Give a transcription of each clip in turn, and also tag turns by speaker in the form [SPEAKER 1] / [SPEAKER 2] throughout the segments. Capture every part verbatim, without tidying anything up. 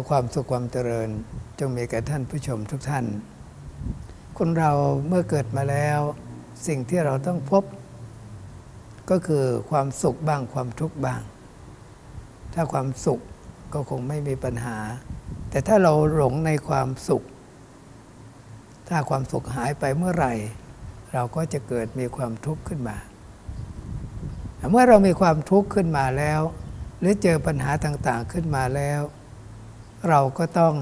[SPEAKER 1] ความสุขความเจริญจงมีแก่ท่านผู้ชมทุกท่านคนเราเมื่อเกิดมาแล้วสิ่งที่เราต้องพบก็คือความสุขบ้างความทุกข์บ้างถ้าความสุขก็คงไม่มีปัญหาแต่ถ้าเราหลงในความสุขถ้าความสุขหายไปเมื่อไหร่เราก็จะเกิดมีความทุกข์ขึ้นมาเมื่อเรามีความทุกข์ขึ้นมาแล้วหรือเจอปัญหาต่างๆขึ้นมาแล้วเราก็ต้อง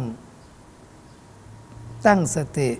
[SPEAKER 1] ตั้งสติ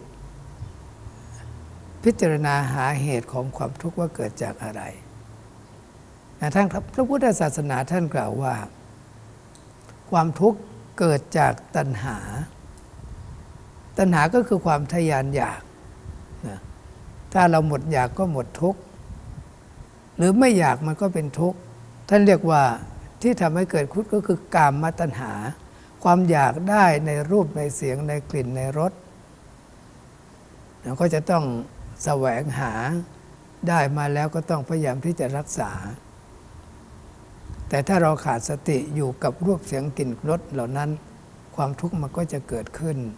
[SPEAKER 1] พิจารณาหาเหตุของความทุกข์ว่าเกิดจากอะไรนะท่านพระพุทธศาสนาท่านกล่าวว่าความทุกข์เกิดจากตัณหาตัณหาก็คือความทยานอยากนะถ้าเราหมดอยากก็หมดทุกข์หรือไม่อยากมันก็เป็นทุกข์ท่านเรียกว่าที่ทำให้เกิดทุกข์ก็คือกามตัณหาความอยากได้ในรูปในเสียงในกลิ่นในรสเราก็จะต้องแสวงหาได้มาแล้วก็ต้องพยายามที่จะรักษาแต่ถ้าเราขาดสติอยู่กับรูปเสียงกลิ่นรสเหล่านั้นความทุกข์มันก็จะเกิดขึ้น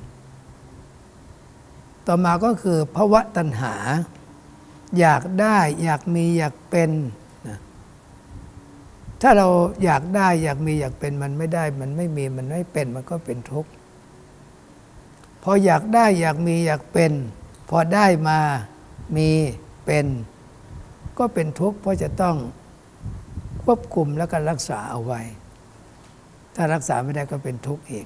[SPEAKER 1] ต่อมาก็คือภวตัณหาอยากได้อยากมีอยากเป็นนะถ้าเราอยากได้อยากมีอยากเป็นมันไม่ได้มันไม่มีมันไม่เป็นมันก็เป็นทุกข์พออยากได้อยากมีอยากเป็นพอได้มามีเป็นก็เป็นทุกข์เพราะจะต้องควบคุมแล้วก็รักษาเอาไว้ถ้ารักษาไม่ได้ก็เป็นทุกข์อีก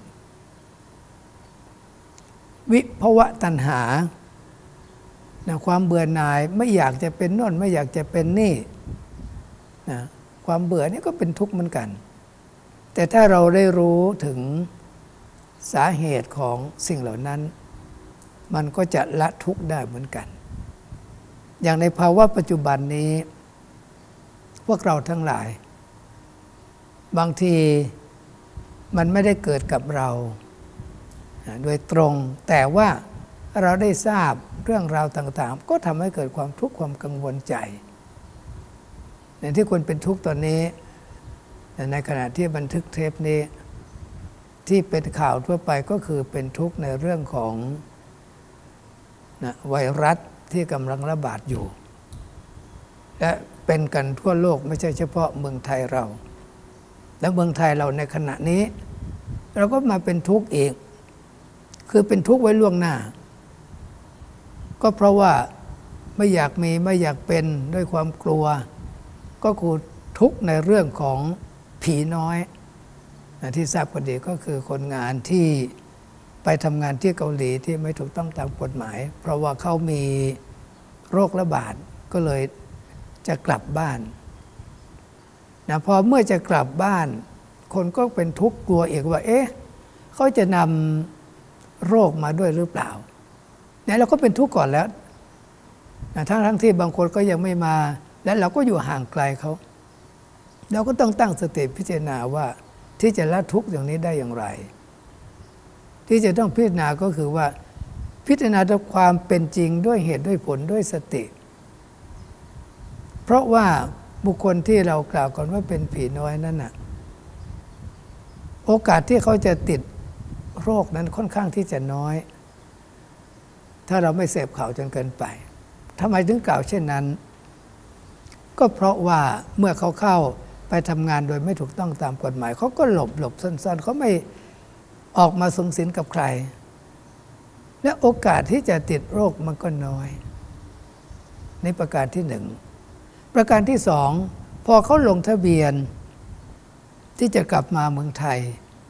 [SPEAKER 1] วิภวตัณหานะความเบื่อหน่ายไม่อยากจะเป็นโน่นไม่อยากจะเป็นนี่นะความเบื่อนี่ก็เป็นทุกข์เหมือนกันแต่ถ้าเราได้รู้ถึงสาเหตุของสิ่งเหล่านั้นมันก็จะละทุกข์ได้เหมือนกันอย่างในภาวะปัจจุบันนี้พวกเราทั้งหลายบางทีมันไม่ได้เกิดกับเราโดยตรงแต่ว่าเราได้ทราบเรื่องราวต่างๆก็ทำให้เกิดความทุกข์ความกังวลใจในที่คนเป็นทุกข์ตอนนี้ในขณะที่บันทึกเทปนี้ที่เป็นข่าวทั่วไปก็คือเป็นทุกข์ในเรื่องของนะไวรัสที่กำลังระบาดอยู่และเป็นกันทั่วโลกไม่ใช่เฉพาะเมืองไทยเราและเมืองไทยเราในขณะนี้เราก็มาเป็นทุกข์อีกคือเป็นทุกข์ไว้ล่วงหน้าก็เพราะว่าไม่อยากมีไม่อยากเป็นด้วยความกลัวก็คือทุกข์ในเรื่องของผีน้อยที่ทราบกันดีก็คือคนงานที่ไปทำงานที่เกาหลีที่ไม่ถูกต้องตามกฎหมายเพราะว่าเขามีโรคระบาดก็เลยจะกลับบ้านนะพอเมื่อจะกลับบ้านคนก็เป็นทุกข์กลัวอีกว่าเอ๊ะเขาจะนำโรคมาด้วยหรือเปล่าเนี่ยเราก็เป็นทุกข์ก่อนแล้วนะทั้งทั้งที่บางคนก็ยังไม่มาและเราก็อยู่ห่างไกลเขาเราก็ต้องตั้งสติพิจารณาว่าที่จะละทุกข์อย่างนี้ได้อย่างไรที่จะต้องพิจารณาก็คือว่าพิจารณาด้วยความเป็นจริงด้วยเหตุด้วยผลด้วยสติเพราะว่าบุคคลที่เรากล่าวกันว่าเป็นผีน้อยนั่นน่ะโอกาสที่เขาจะติดโรคนั้นค่อนข้างที่จะน้อยถ้าเราไม่เสพข่าวจนเกินไปทำไมถึงกล่าวเช่นนั้นก็เพราะว่าเมื่อเขาเข้าไปทำงานโดยไม่ถูกต้องตามกฎหมายเขาก็หลบหลบซ่อนๆเขาไม่ออกมาสุงสิงกับใครและโอกาสที่จะติดโรคมันก็น้อยในประการที่หนึ่งประการที่สองพอเขาลงทะเบียนที่จะกลับมาเมืองไทย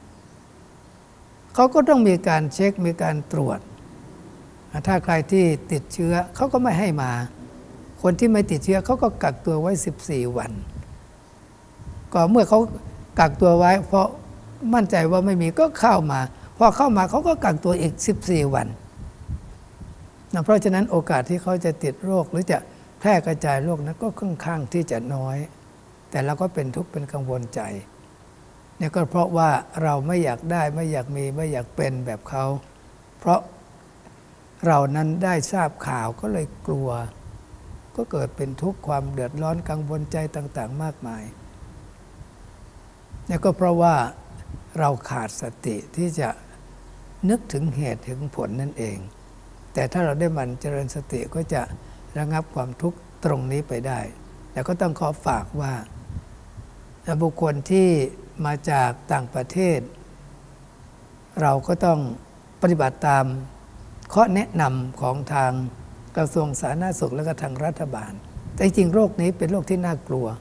[SPEAKER 1] เขาก็ต้องมีการเช็คมีการตรวจถ้าใครที่ติดเชื้อเขาก็ไม่ให้มาคนที่ไม่ติดเชื้อเขาก็กักตัวไว้สิบสี่วันก็เมื่อเขากักตัวไว้เพราะมั่นใจว่าไม่มีก็เข้ามาพอเข้ามาเขาก็กักตัวอีกสิบสี่วันนะเพราะฉะนั้นโอกาสที่เขาจะติดโรคหรือจะแพร่กระจายโรคนั้นก็ค่อนข้างที่จะน้อยแต่เราก็เป็นทุกข์เป็นกังวลใจเนี่ยก็เพราะว่าเราไม่อยากได้ไม่อยากมีไม่อยากเป็นแบบเขาเพราะเรานั้นได้ทราบข่าวก็เลยกลัวก็เกิดเป็นทุกข์ความเดือดร้อนกังวลใจต่างๆมากมายเนี่ยก็เพราะว่าเราขาดสติที่จะนึกถึงเหตุถึงผลนั่นเองแต่ถ้าเราได้มันเจริญสติก็จะระงับความทุกข์ตรงนี้ไปได้แต่ก็ต้องขอฝากว่าบุคคลที่มาจากต่างประเทศเราก็ต้องปฏิบัติตามข้อแนะนำของทางกระทรวงสาธารณสุขและก็ทางรัฐบาลแต่จริงโรคนี้เป็นโรคที่น่ากลัว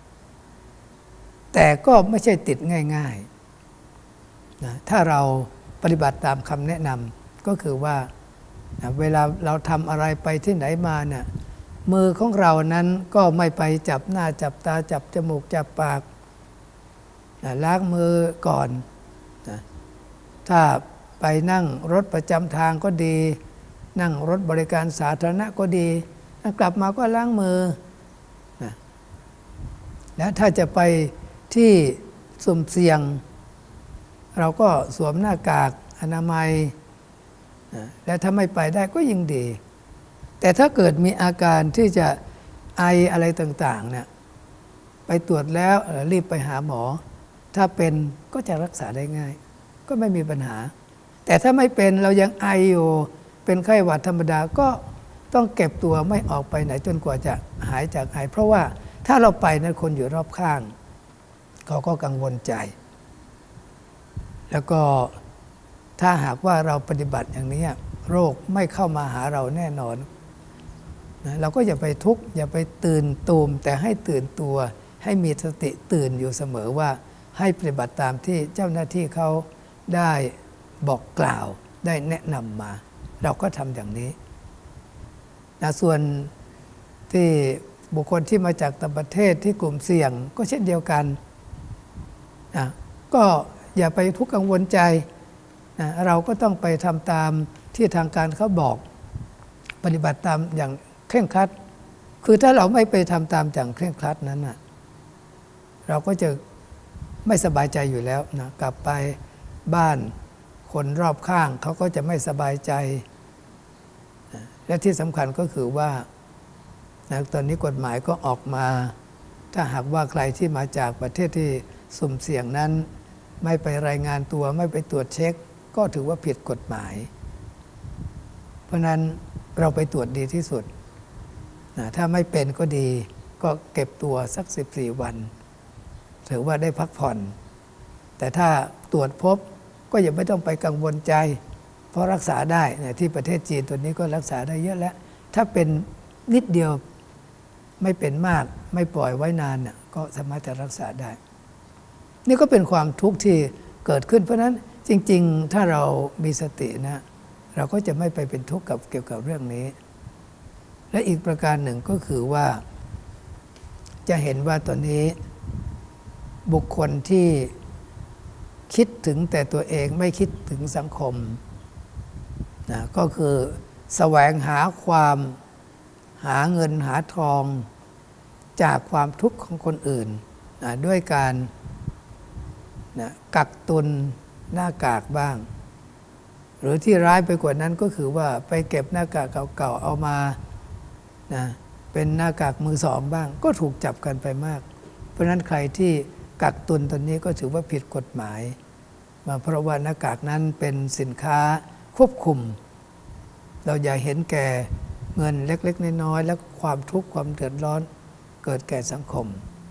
[SPEAKER 1] แต่ก็ไม่ใช่ติดง่ายๆนะถ้าเราปฏิบัติตามคำแนะนำก็คือว่านะเวลาเราทำอะไรไปที่ไหนมาเนี่ยมือของเรานั้นก็ไม่ไปจับหน้าจับตาจับจมูกจับปากนะล้างมือก่อนนะถ้าไปนั่งรถประจำทางก็ดีนั่งรถบริการสาธารณะก็ดีกลับมาก็ล้างมือนะและถ้าจะไปที่สุ่มเสี่ยงเราก็สวมหน้ากากอนามัยนะและถ้าไม่ไปได้ก็ยิ่งดีแต่ถ้าเกิดมีอาการที่จะไออะไรต่างๆเนี่ยไปตรวจแล้วรีบไปหาหมอถ้าเป็นก็จะรักษาได้ง่ายก็ไม่มีปัญหาแต่ถ้าไม่เป็นเรายังไออยู่เป็นไข้หวัดธรรมดาก็ต้องเก็บตัวไม่ออกไปไหนจนกว่าจะหายจากไอเพราะว่าถ้าเราไปนั้นคนอยู่รอบข้างเขาก็กังวลใจแล้วก็ถ้าหากว่าเราปฏิบัติอย่างนี้โรคไม่เข้ามาหาเราแน่นอนนะเราก็อย่าไปทุกข์อย่าไปตื่นตูมแต่ให้ตื่นตัวให้มีสติตื่นอยู่เสมอว่าให้ปฏิบัติตามที่เจ้าหน้าที่เขาได้บอกกล่าวได้แนะนำมาเราก็ทำอย่างนี้นะส่วนที่บุคคลที่มาจากต่างประเทศที่กลุ่มเสี่ยงก็เช่นเดียวกันนะก็อย่าไปทุกข์กังวลใจนะเราก็ต้องไปทำตามที่ทางการเขาบอกปฏิบัติตามอย่างเคร่งครัดคือถ้าเราไม่ไปทำตามอย่างเคร่งครัดนั้นนะเราก็จะไม่สบายใจอยู่แล้วนะกลับไปบ้านคนรอบข้างเขาก็จะไม่สบายใจนะและที่สำคัญก็คือว่านะตอนนี้กฎหมายก็ออกมาถ้าหากว่าใครที่มาจากประเทศที่สุ่มเสี่ยงนั้นไม่ไปรายงานตัวไม่ไปตรวจเช็คก็ถือว่าผิดกฎหมายเพราะนั้นเราไปตรวจดีที่สุดนะถ้าไม่เป็นก็ดีก็เก็บตัวสักสิบสี่วันถือว่าได้พักผ่อนแต่ถ้าตรวจพบก็อย่าไม่ต้องไปกังวลใจเพราะรักษาได้เนี่ยที่ประเทศจีนตัวนี้ก็รักษาได้เยอะแล้วถ้าเป็นนิดเดียวไม่เป็นมากไม่ปล่อยไว้นานน่ะก็สามารถจะรักษาได้นี่ก็เป็นความทุกข์ที่เกิดขึ้นเพราะนั้นจริงๆถ้าเรามีสตินะเราก็จะไม่ไปเป็นทุกข์กับเกี่ยวกับเรื่องนี้และอีกประการหนึ่งก็คือว่าจะเห็นว่าตอนนี้บุคคลที่คิดถึงแต่ตัวเองไม่คิดถึงสังคมนะก็คือแสวงหาความหาเงินหาทองจากความทุกข์ของคนอื่นนะด้วยการนะกักตุนหน้ากากบ้างหรือที่ร้ายไปกว่านั้นก็คือว่าไปเก็บหน้ากากเก่าๆเอามานะเป็นหน้ากากมือสองบ้างก็ถูกจับกันไปมากเพราะฉะนั้นใครที่กักตุนตอนนี้ก็ถือว่าผิดกฎหมายมาเพราะว่าหน้ากากนั้นเป็นสินค้าควบคุมเราอย่าเห็นแก่เงินเล็กๆน้อยๆและความทุกข์ความเดือดร้อนเกิดแก่สังคม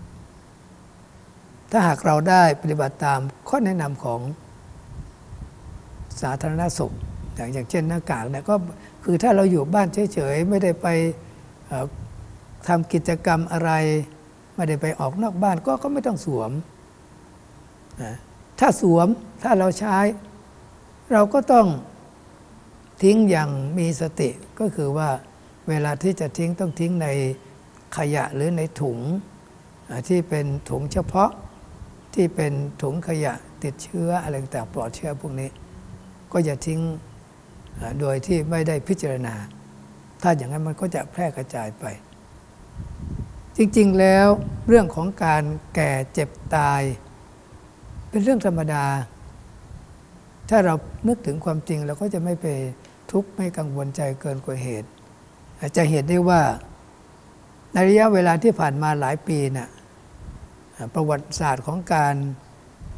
[SPEAKER 1] ถ้าหากเราได้ปฏิบัติตามข้อแนะนำของสาธารณสุขอย่างอย่างเช่นหน้ากากเนี่ยก็คือถ้าเราอยู่บ้านเฉยๆไม่ได้ไปทำกิจกรรมอะไรไม่ได้ไปออกนอกบ้านก็ก็ไม่ต้องสวมนะถ้าสวมถ้าเราใช้เราก็ต้องทิ้งอย่างมีสติก็คือว่าเวลาที่จะทิ้งต้องทิ้งในขยะหรือในถุงที่เป็นถุงเฉพาะที่เป็นถุงขยะติดเชื้ออะไรต่างปลอดเชื้อพวกนี้ก็อย่าทิ้งโดยที่ไม่ได้พิจารณาถ้าอย่างนั้นมันก็จะแพร่กระจายไปจริงๆแล้วเรื่องของการแก่เจ็บตายเป็นเรื่องธรรมดาถ้าเรานึกถึงความจริงเราก็จะไม่ไปทุกข์ไม่กังวลใจเกินกว่าเหตุจะเห็นได้ว่าในระยะเวลาที่ผ่านมาหลายปีน่ะประวัติศาสตร์ของการ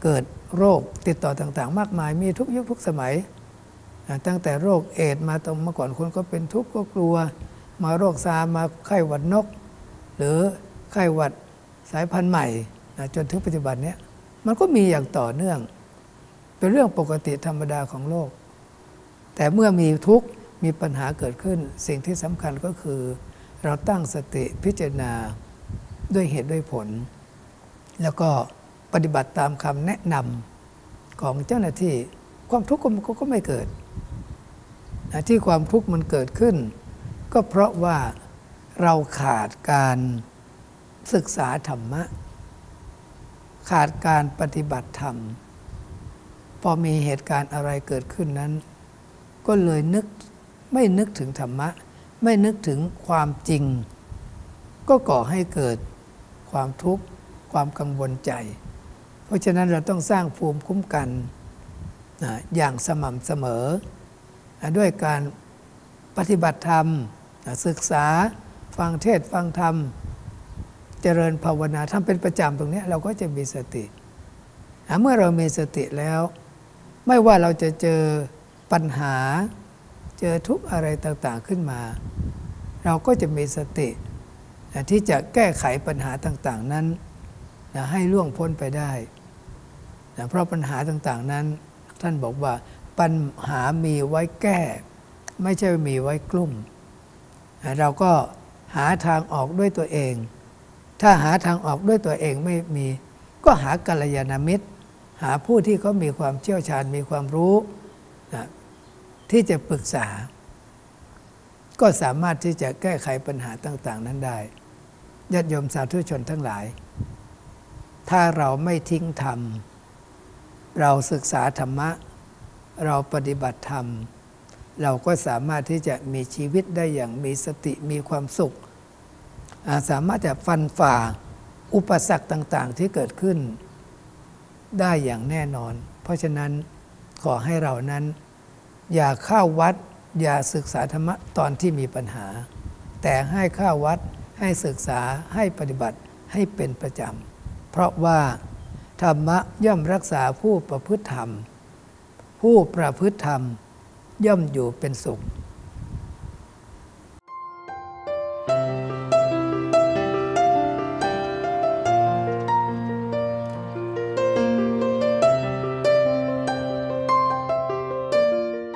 [SPEAKER 1] เกิดโรคติดต่อต่างๆมากมายมีทุกยุคทุกสมัยตั้งแต่โรคเอดส์มาตรงเมื่อก่อนคนก็เป็นทุกข์ก็กลัวมาโรคซาร์มาไข้หวัดนกหรือไข้หวัดสายพันธุ์ใหม่จนถึงปัจจุบันนี้มันก็มีอย่างต่อเนื่องเป็นเรื่องปกติธรรมดาของโลกแต่เมื่อมีทุกข์มีปัญหาเกิดขึ้นสิ่งที่สำคัญก็คือเราตั้งสติพิจารณาด้วยเหตุด้วยผลแล้วก็ปฏิบัติตามคำแนะนำของเจ้าหน้าที่ความทุกข์ก็ก็ไม่เกิดที่ความทุกข์มันเกิดขึ้นก็เพราะว่าเราขาดการศึกษาธรรมะขาดการปฏิบัติธรรมพอมีเหตุการณ์อะไรเกิดขึ้นนั้นก็เลยนึกไม่นึกถึงธรรมะไม่นึกถึงความจริงก็ก่อให้เกิดความทุกข์ความกังวลใจเพราะฉะนั้นเราต้องสร้างภูมิคุ้มกันอย่างสม่ำเสมอด้วยการปฏิบัติธรรมศึกษาฟังเทศน์ฟังธรรมเจริญภาวนาทำเป็นประจำตรงนี้เราก็จะมีสติเมื่อเรามีสติแล้วไม่ว่าเราจะเจอปัญหาเจอทุกข์อะไรต่างๆขึ้นมาเราก็จะมีสติที่จะแก้ไขปัญหาต่างๆนั้นให้ล่วงพ้นไปได้เพราะปัญหาต่างๆนั้นท่านบอกว่าปัญหามีไว้แก้ไม่ใช่มีไว้กลุ่มเราก็หาทางออกด้วยตัวเองถ้าหาทางออกด้วยตัวเองไม่มีก็หากัลยาณมิตรหาผู้ที่เขามีความเชี่ยวชาญมีความรู้นะที่จะปรึกษาก็สามารถที่จะแก้ไขปัญหาต่างๆนั้นได้ญาติโยมสาธุชนทั้งหลายถ้าเราไม่ทิ้งธรรมเราศึกษาธรรมะเราปฏิบัติธรรมเราก็สามารถที่จะมีชีวิตได้อย่างมีสติมีความสุขสามารถจะฟันฝ่าอุปสรรคต่างๆที่เกิดขึ้นได้อย่างแน่นอนเพราะฉะนั้นขอให้เรานั้นอย่าเข้าวัดอย่าศึกษาธรรมะตอนที่มีปัญหาแต่ให้เข้าวัดให้ศึกษาให้ปฏิบัติให้เป็นประจำเพราะว่าธรรมะย่อมรักษาผู้ประพฤติธรรมผู้ประพฤติธรรมย่อมอยู่เป็นสุข